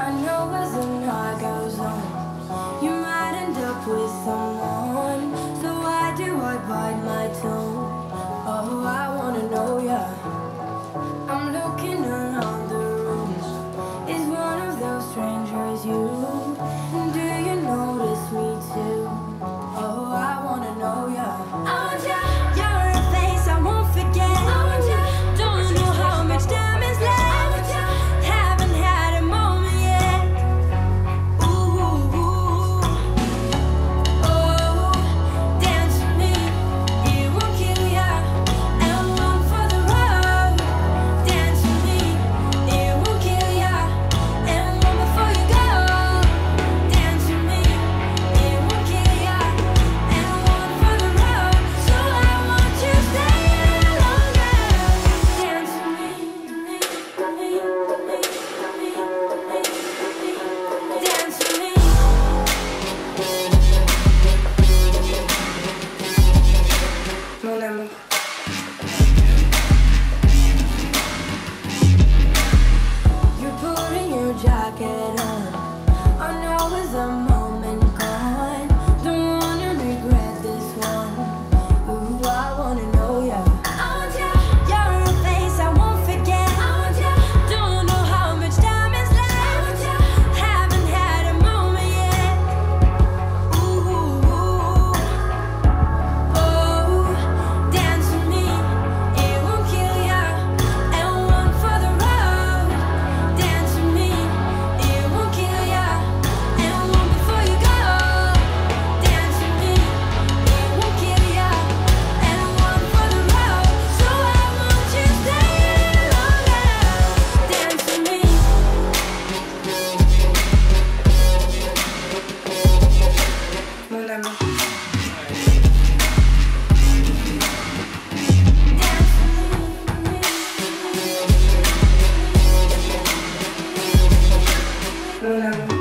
I know as the night goes on, you might end up with someone. So why do I bite my tongue? Oh, I wanna know ya. I'm looking around the room. Is one of those strangers you? Do you notice me too? Oh, I wanna know ya. I want ya. You're a face I won't forget. I want ya. Don't know how much time is left. I want ya. Haven't had a moment yet. Ooh, oh, dance with me. It won't kill ya. And one for the road. Dance with me. It won't kill ya. And one before you go. Dance with me. It won't kill ya. And one for the road. So I want you to stay longer. Dance with me. Dance with me. Mon amour. You're putting your jacket on. I know it's a moment gone. Don't wanna regret this one. Ooh, I wanna know ya. I want ya. You're a face I won't forget. I want ya. Don't know how much time is left. I want ya. Haven't had a moment yet. Ooh, oh, dance with me. It won't kill ya. And one for the road. Dance with me. It won't kill ya. And one before you go. Dance with me. It won't kill ya. And one for the road. So I want you to stay longer. Dance with me. Mon amour. Mon amour.